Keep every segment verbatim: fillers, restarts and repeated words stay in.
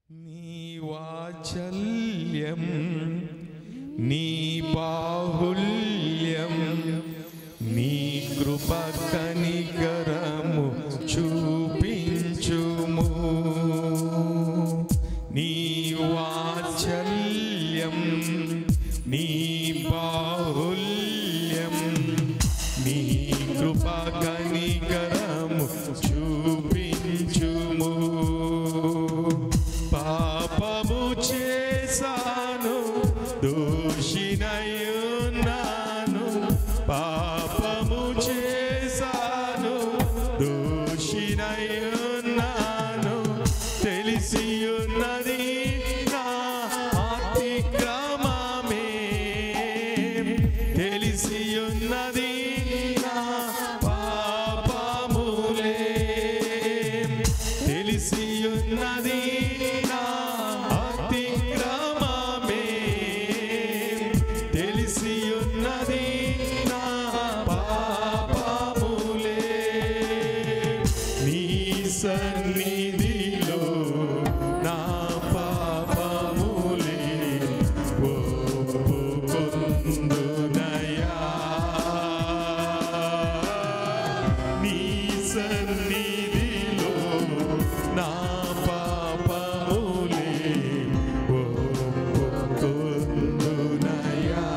నీ వాత్సల్యం నీ బాహుల్యం నీ కృప కనికరము చూపించుము. నీ వాత్సల్యం నీ బాహుల్యం నీ కృప కనికరము చూపించుము. పాపము చేశాను దోషినయున్నాను, పాపము చేశాను దోషినయున్నాను, తెలిసియున్నది నా అతిక్రమమే, తెలిసియున్నది నా పాపములే, తెలిసియున్నది నా అతిక్రమమే, తెలిసియున్నది నా పాపములే. నీ సన్నిధిలో నా పాపములే ఒప్పుకొందునయ్యా, నీ సన్నిధిలో నా పాపములే ఒప్పుకొందునయ్యా.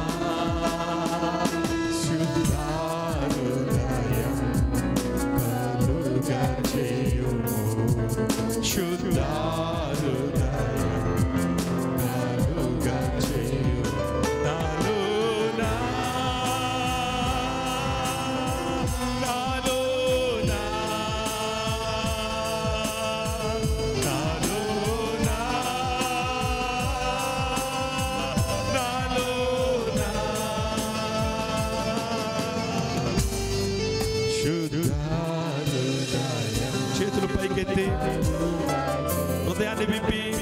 శుద్ధాహృదయం కలుగ చేయుము, శుద్ధాహృదయం కలుగ చేయుము. నాలోనా నాలోనా నాలోనా నాలోనా శుద్ధాహృదయం. చేతులు పైకెత్తి హృదయాన్ని విప్పి